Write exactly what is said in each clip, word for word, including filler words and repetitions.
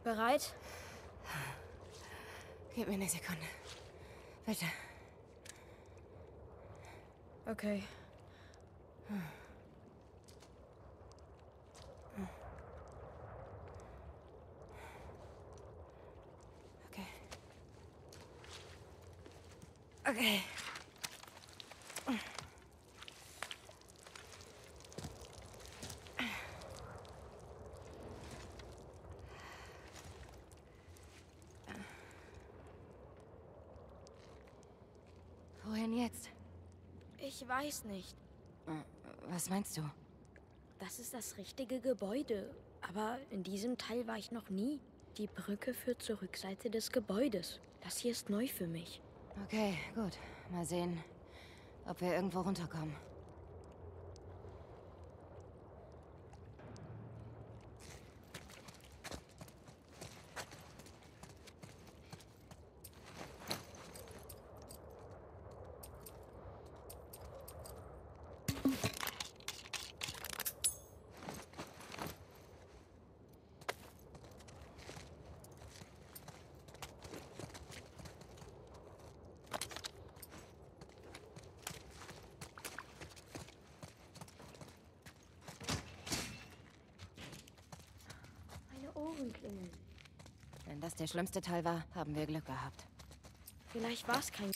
Bereit? Gib mir eine Sekunde. Bitte. Okay. Okay. Okay. Wohin jetzt? Ich weiß nicht. Was meinst du? Das ist das richtige Gebäude. Aber in diesem Teil war ich noch nie. Die Brücke führt zur Rückseite des Gebäudes. Das hier ist neu für mich. Okay, gut. Mal sehen, ob wir irgendwo runterkommen. Meine Ohren klingeln. Wenn das der schlimmste Teil war, haben wir Glück gehabt. Vielleicht war es kein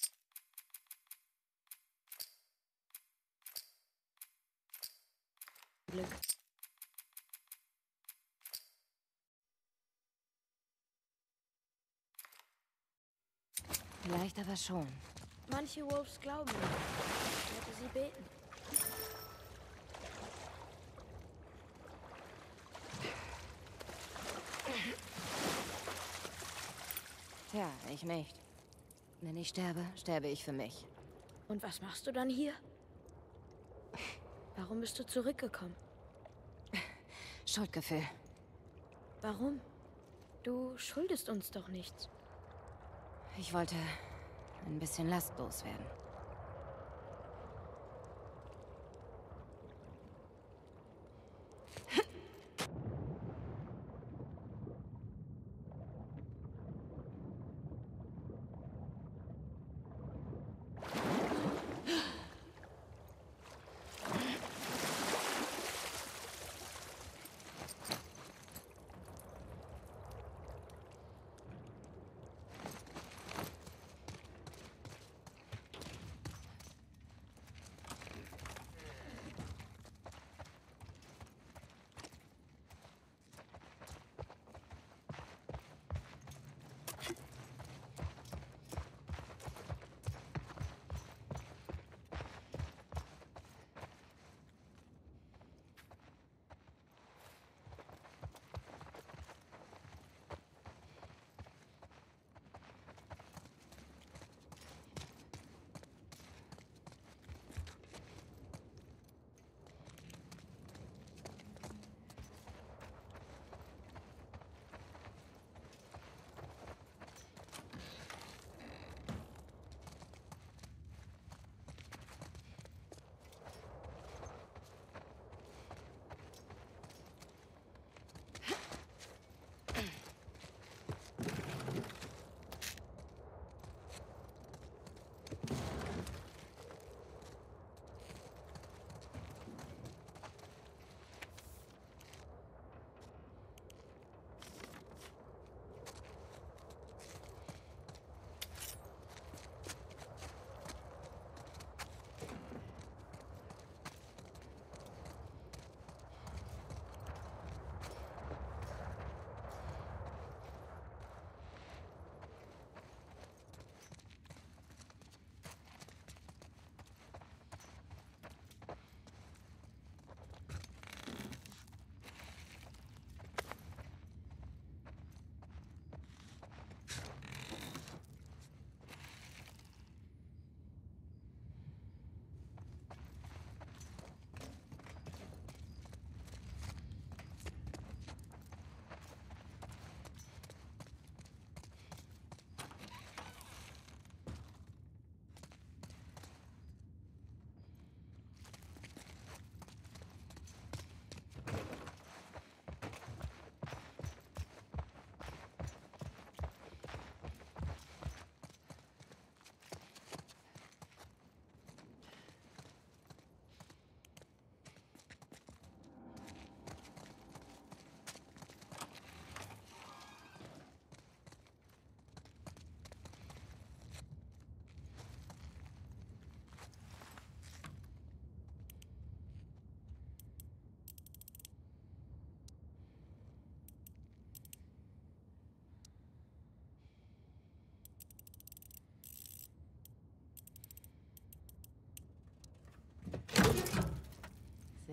Glück. Vielleicht aber schon. Manche Wolves glauben nicht. Ich werde sie beten. Tja, ich nicht. Wenn ich sterbe, sterbe ich für mich. Und was machst du dann hier? Warum bist du zurückgekommen? Schuldgefühl. Warum? Du schuldest uns doch nichts. Ich wollte ein bisschen lastlos werden.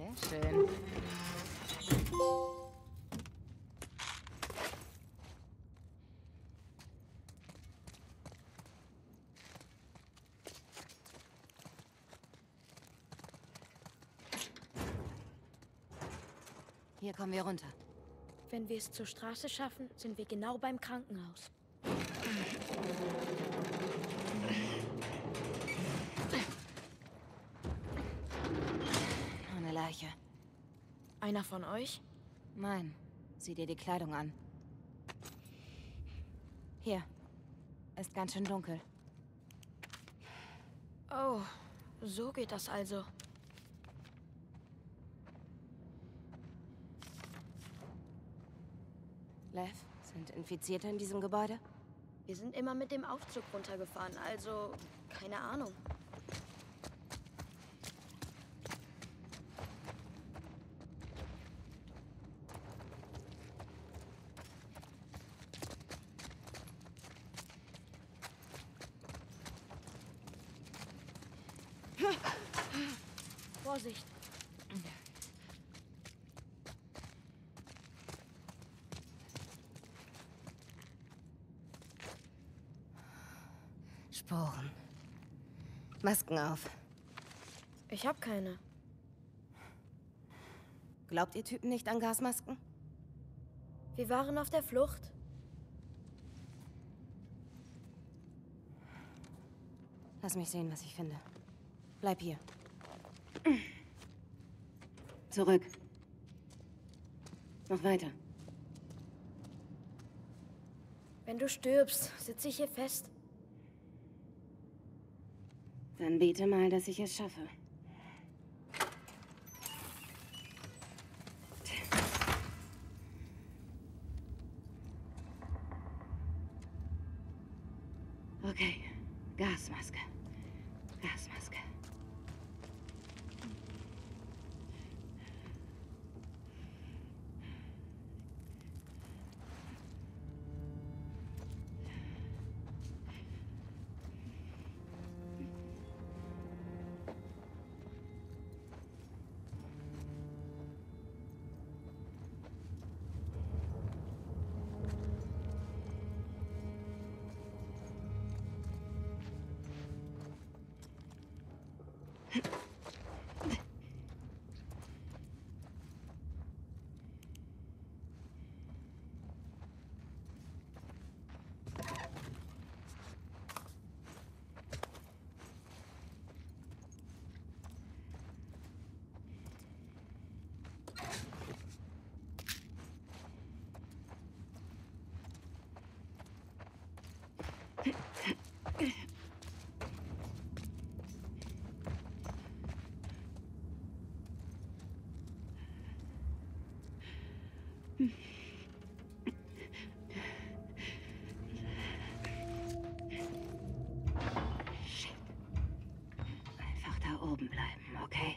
Sehr schön. Hier kommen wir runter. Wenn wir es zur Straße schaffen, sind wir genau beim Krankenhaus. Eine Leiche. Einer von euch? Nein. Sieh dir die Kleidung an. Hier. Ist ganz schön dunkel. Oh, so geht das also. Lev, sind Infizierte in diesem Gebäude? Wir sind immer mit dem Aufzug runtergefahren, also keine Ahnung. Vorsicht! Sporen. Masken auf. Ich hab keine. Glaubt ihr Typen nicht an Gasmasken? Wir waren auf der Flucht. Lass mich sehen, was ich finde. Bleib hier. Zurück. Noch weiter. Wenn du stirbst, sitze ich hier fest. Dann bete mal, dass ich es schaffe. Okay, Gasmaske. Gasmaske. Shit. Einfach da oben bleiben, okay?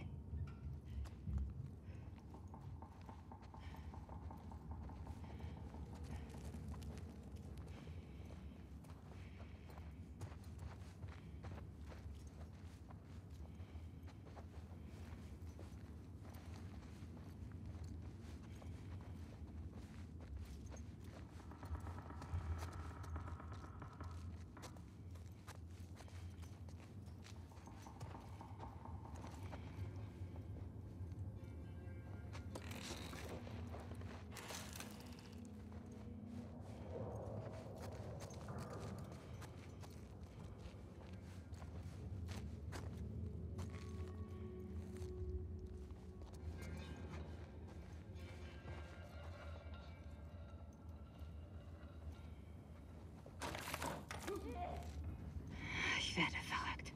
Ich werde verrückt.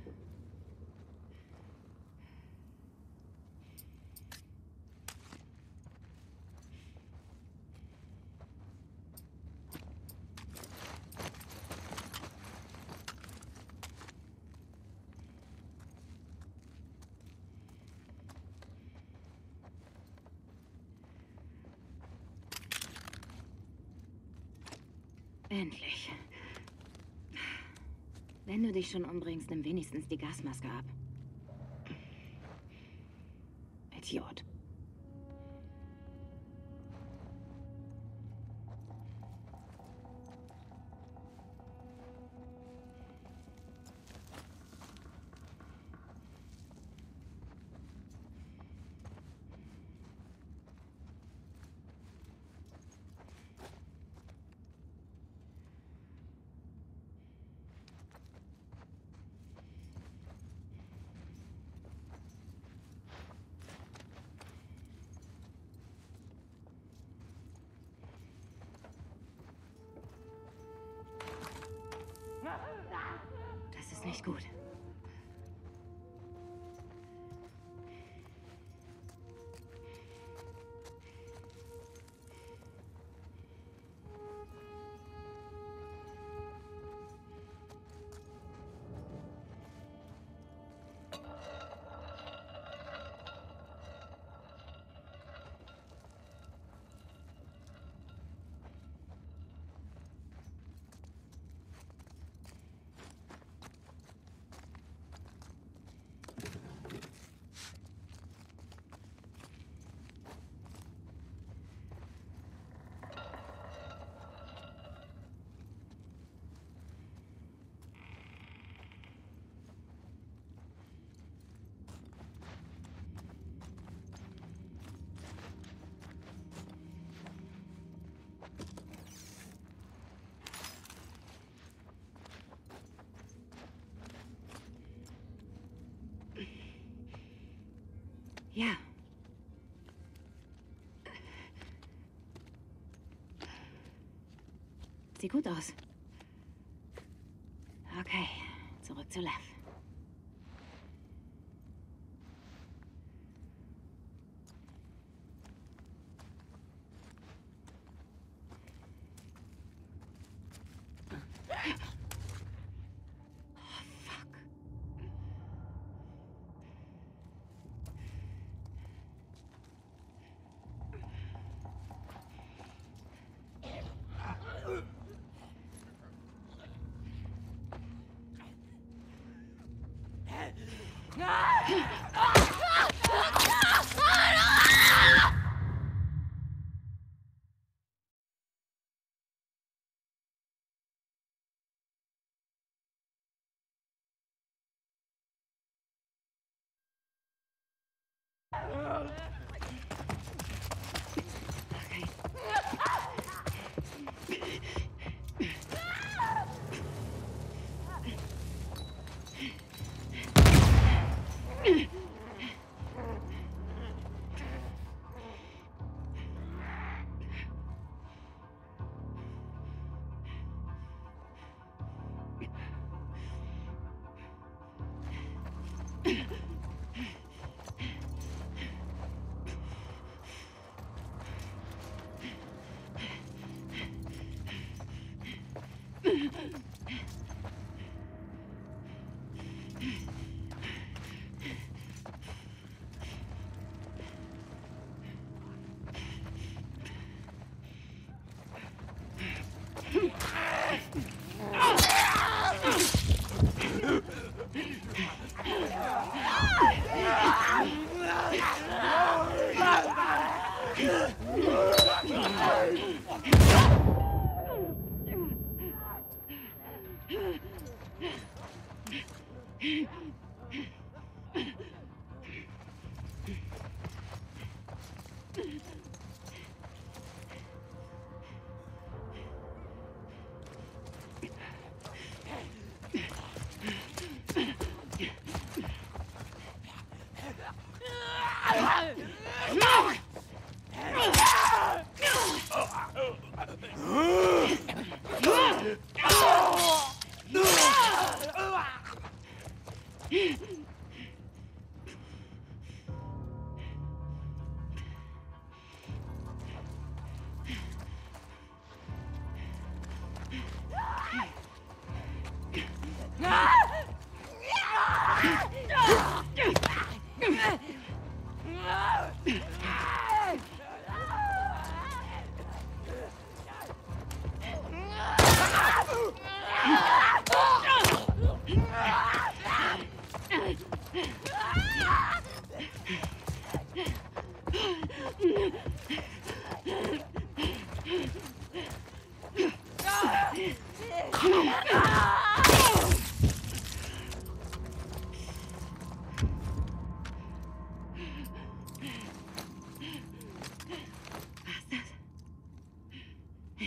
Endlich. Wenn du dich schon umbringst, nimm wenigstens die Gasmaske ab. Mit Idiot. Das ist nicht gut. Ja. Sieht gut aus. Okay, zurück zu Lev.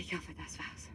Ich hoffe, das war's.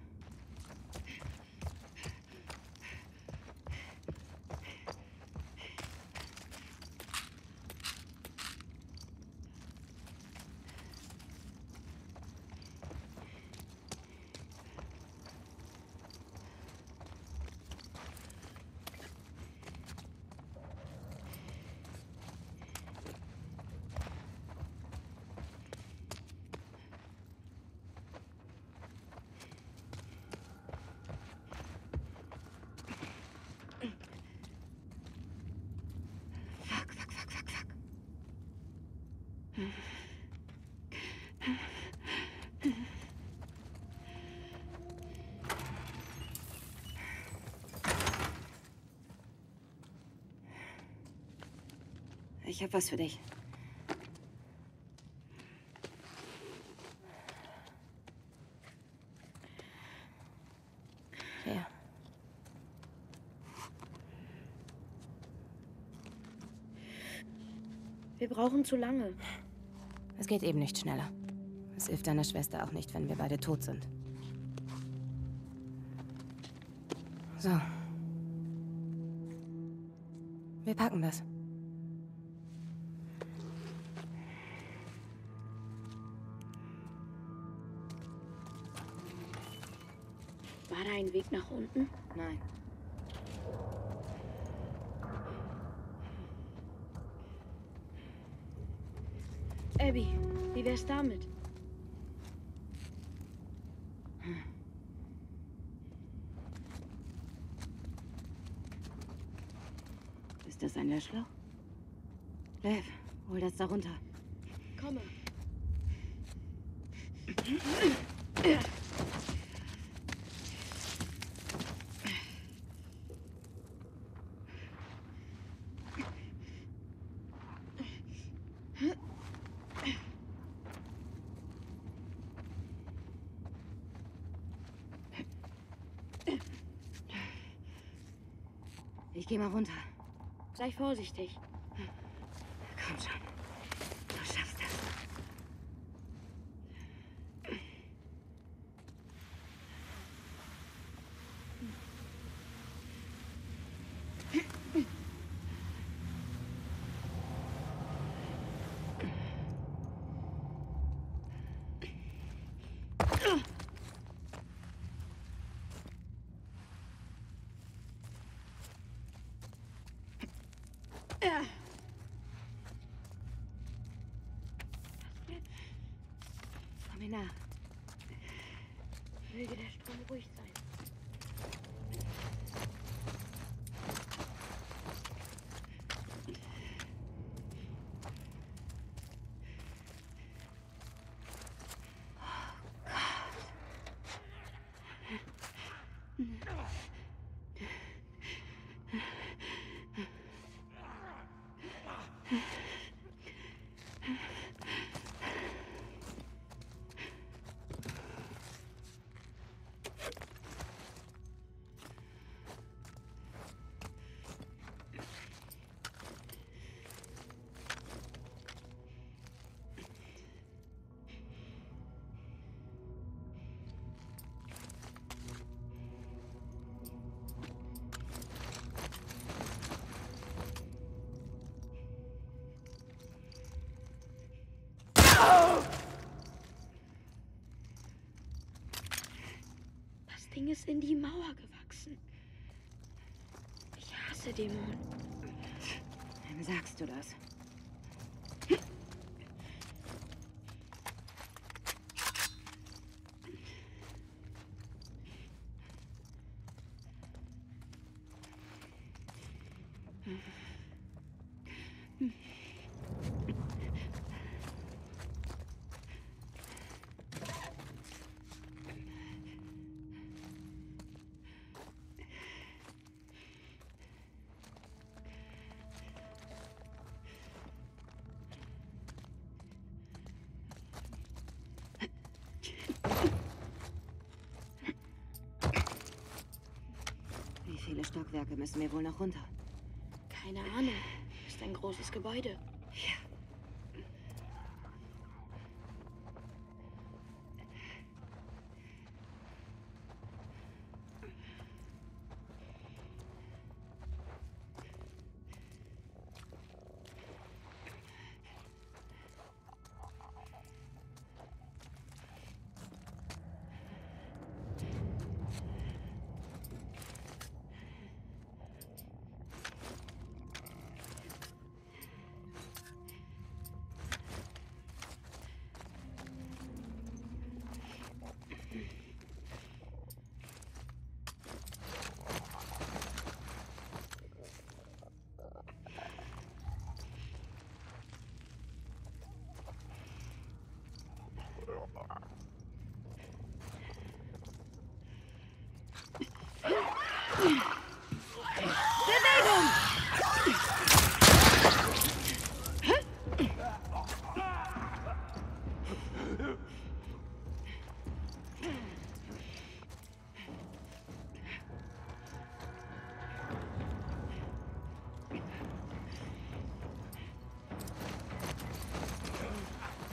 Ich habe was für dich. Hier. Wir brauchen zu lange. Es geht eben nicht schneller. Es hilft deiner Schwester auch nicht, wenn wir beide tot sind. So. Wir packen das. War da ein Weg nach unten? Nein. Abby, wie wär's damit? Ist das ein Löschloch? Lev, hol das da runter. Komme. Ich geh mal runter. Sei vorsichtig. Komm schon. Du schaffst das. Komm mir nach. Möge der Strom ruhig sein. Das Ding ist in die Mauer gewachsen. Ich hasse Dämonen. Wem sagst du das? Wie viele Stockwerke müssen wir wohl noch runter? Keine Ahnung. Ist ein großes Gebäude. Ja.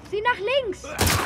Sieh nach links!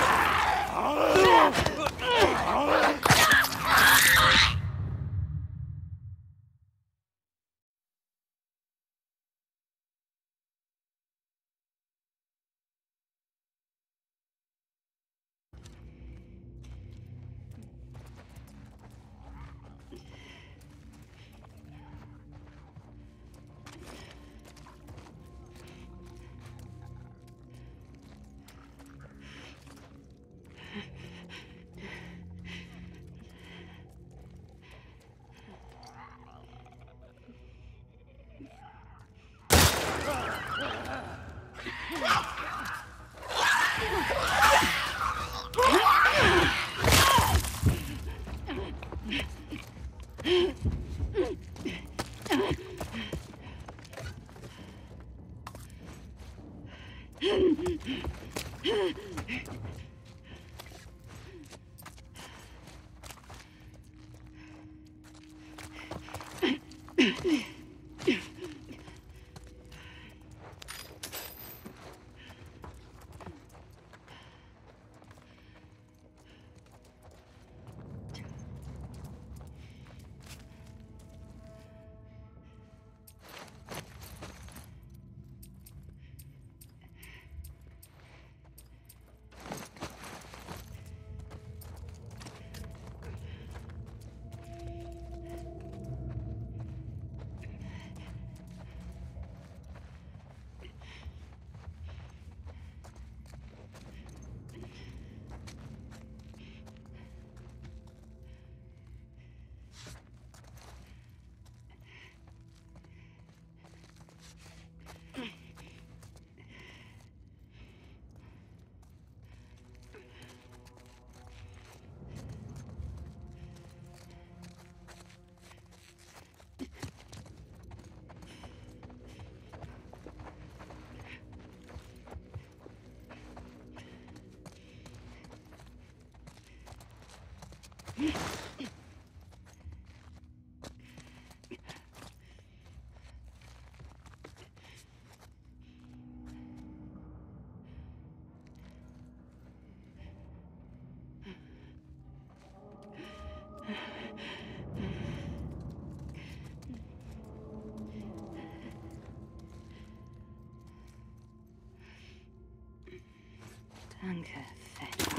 Danke, Vetter.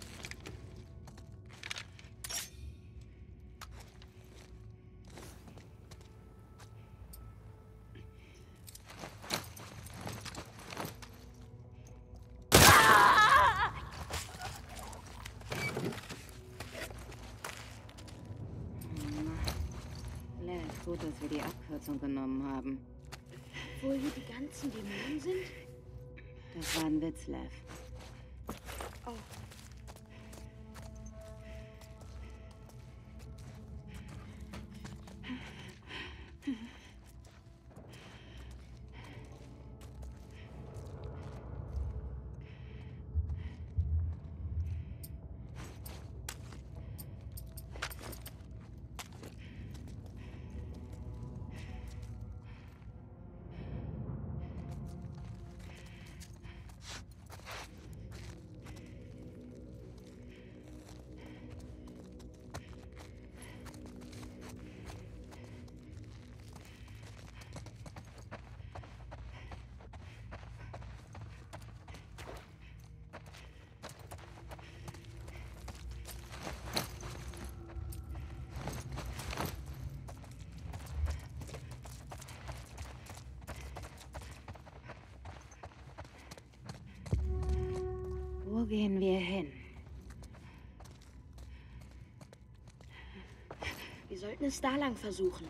Lev, gut, dass wir die Abkürzung genommen haben. Obwohl hier die ganzen Dämonen sind? Das war ein Witz, Lev. Oh. Wo gehen wir hin? Wir sollten es da lang versuchen.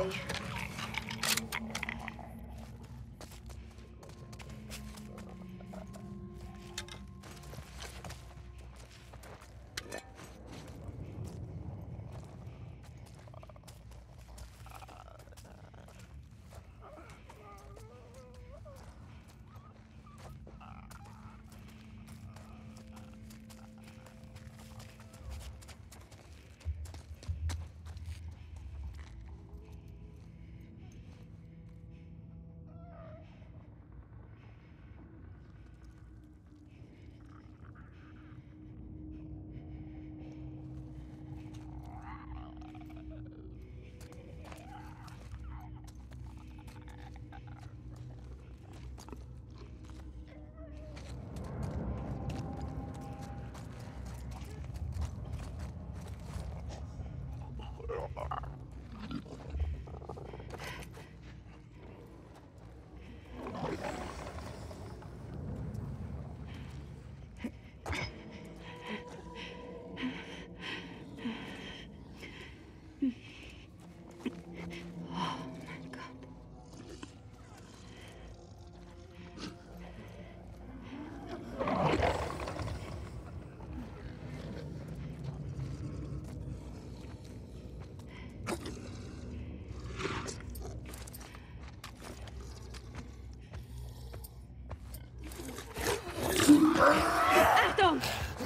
Achtung!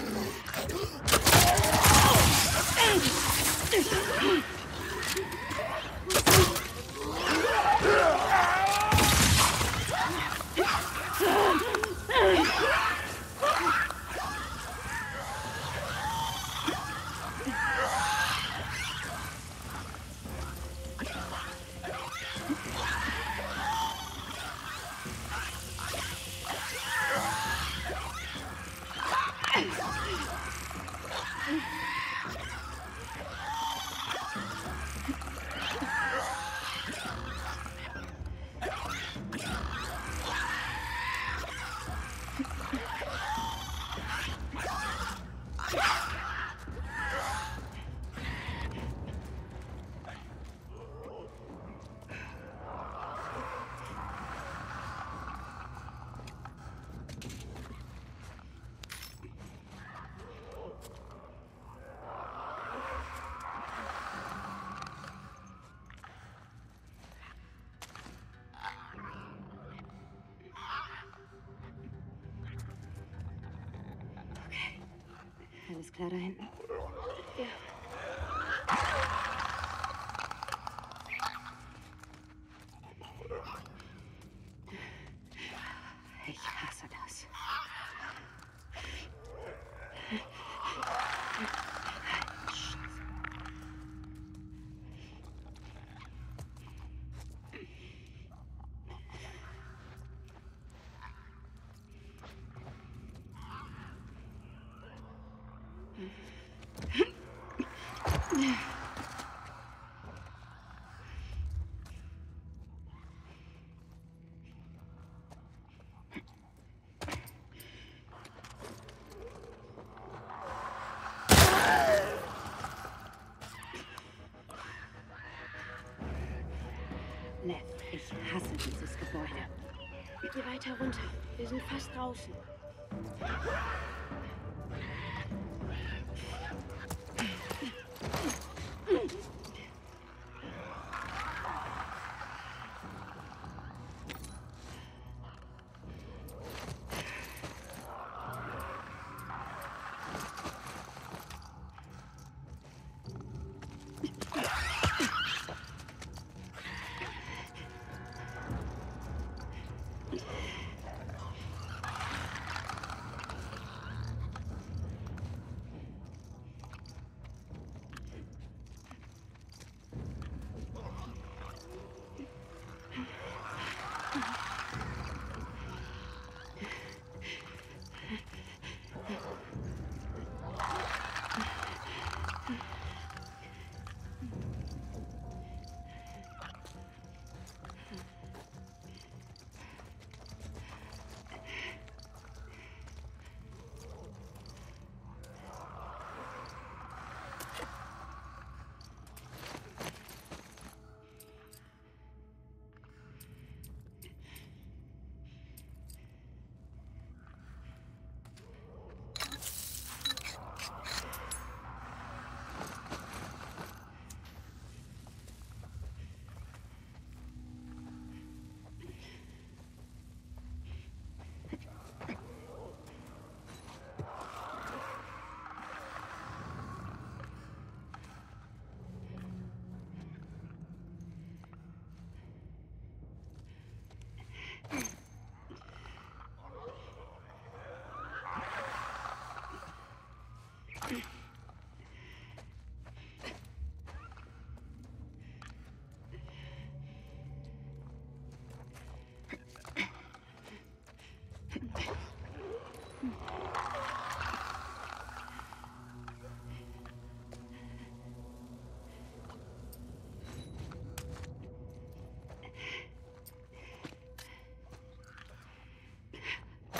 Alles klar da hinten? Ja. Ich hasse das. Lev, ich hasse dieses Gebäude. Geh weiter runter. Wir sind fast draußen.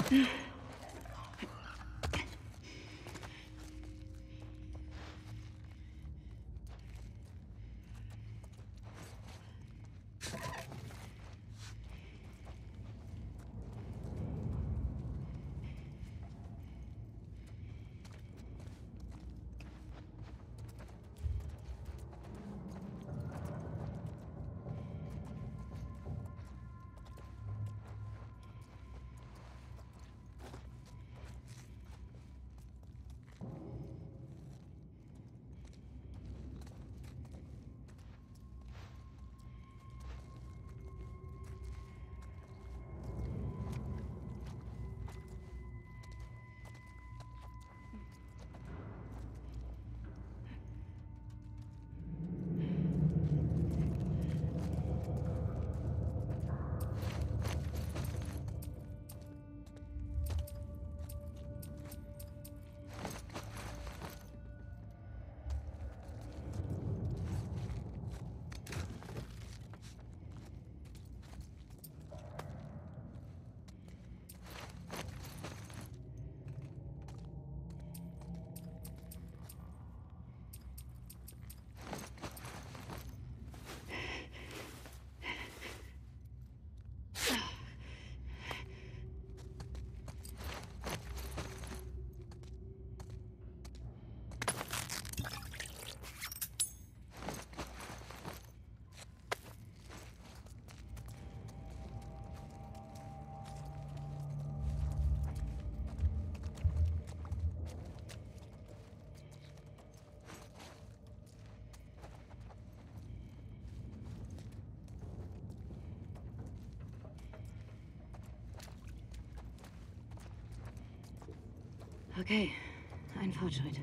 Okay, ein Fortschritt.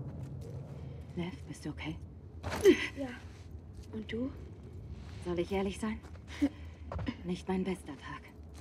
Lev, bist du okay? Ja. Und du? Soll ich ehrlich sein? Nicht mein bester Tag.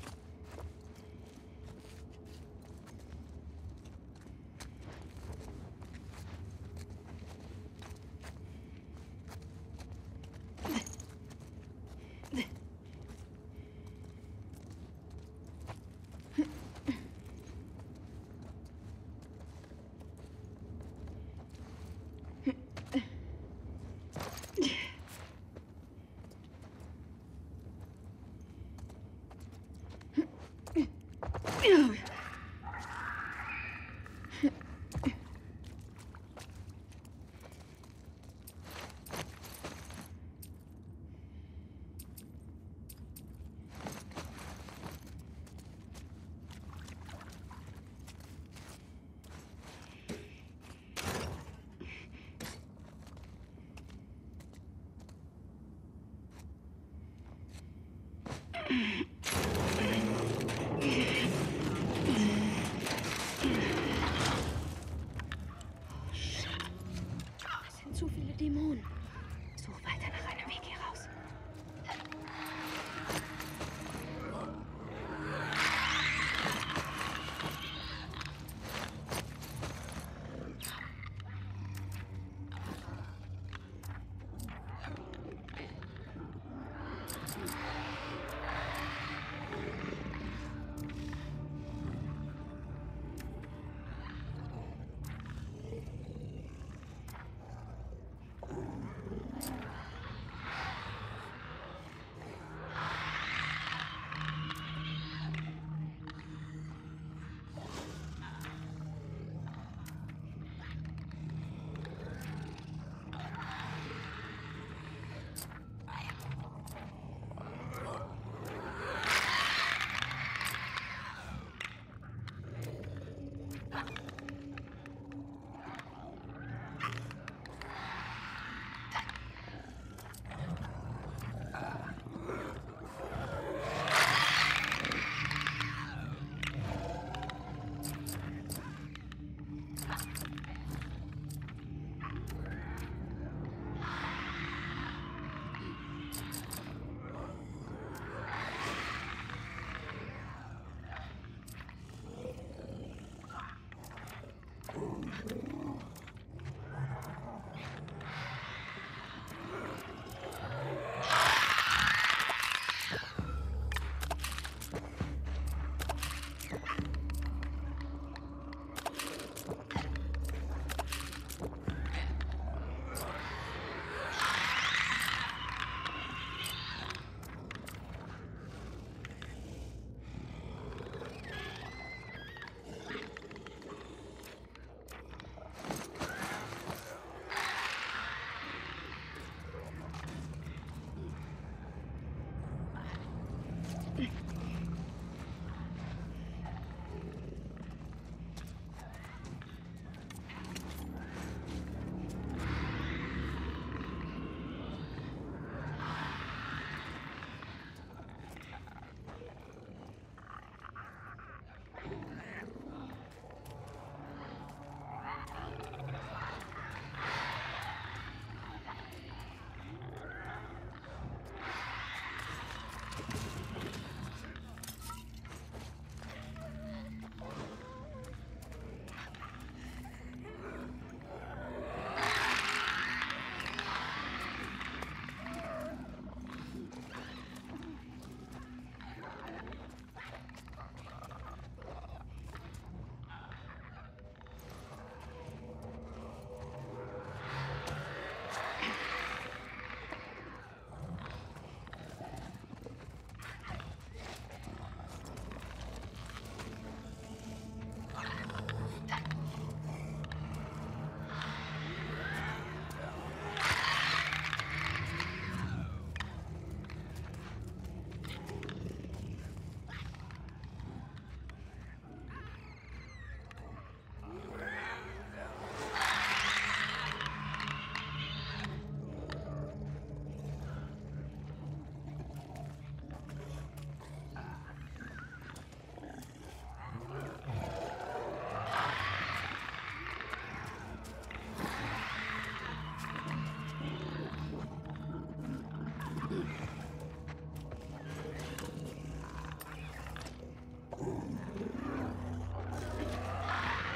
Es sind zu viele Dämonen. Such weiter nach einem Weg hier raus.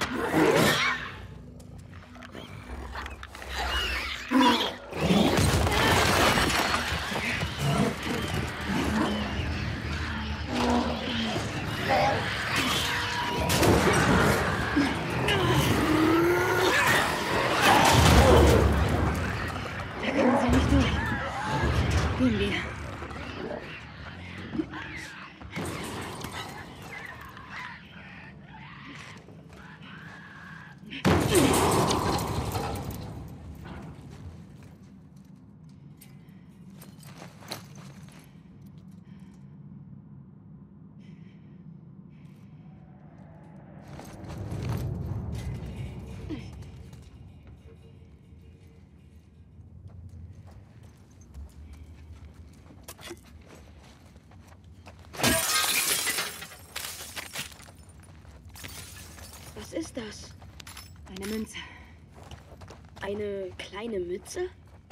Was ist das? Eine Münze. Eine kleine Mütze?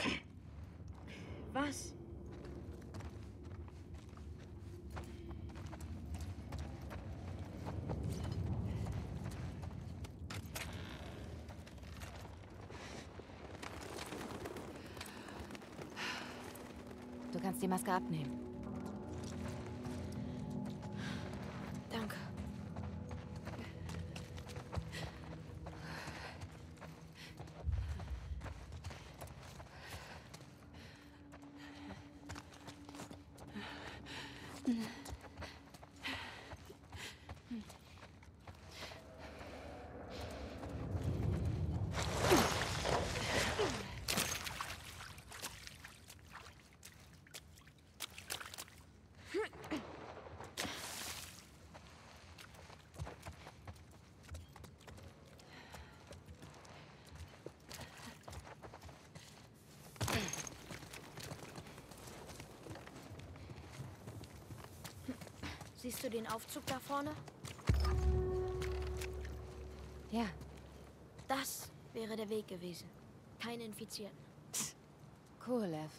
Was? Du kannst die Maske abnehmen. Danke. Siehst du den Aufzug da vorne? Ja. Das wäre der Weg gewesen. Keine Infizierten. Cool, Lev.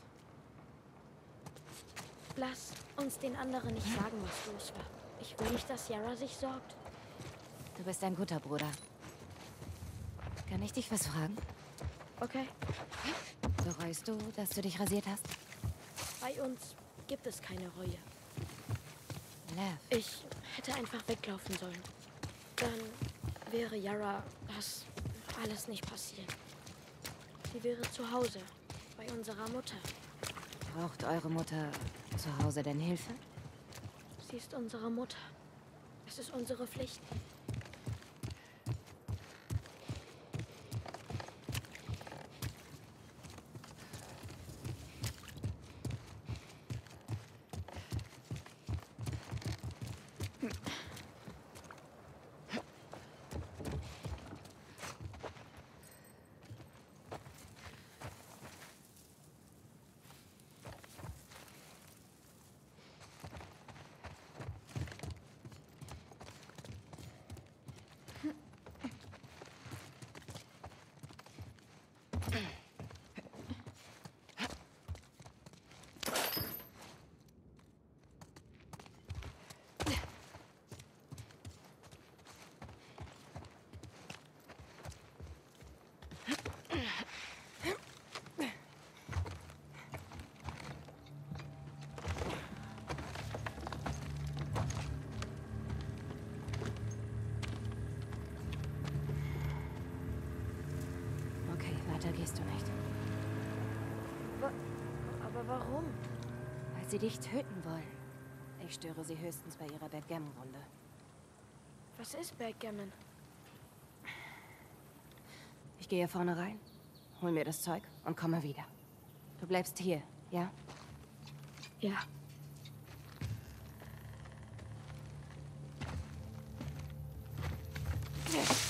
Lass uns den anderen nicht sagen, was los war. Ich will nicht, dass Yara sich sorgt. Du bist ein guter Bruder. Kann ich dich was fragen? Okay. Bereust du, dass du dich rasiert hast? Bei uns gibt es keine Reue. Lev. Ich hätte einfach weglaufen sollen. Dann wäre Yara das alles nicht passiert. Sie wäre zu Hause, bei unserer Mutter. Braucht eure Mutter zu Hause denn Hilfe? Sie ist unsere Mutter. Es ist unsere Pflicht. Okay, weiter gehst du nicht. Wa- Aber warum? Weil sie dich töten wollen. Ich störe sie höchstens bei ihrer Backgammon-Runde. Was ist Backgammon? Ich gehe vorne rein, hol mir das Zeug und komme wieder. Du bleibst hier, ja? Ja. Ja.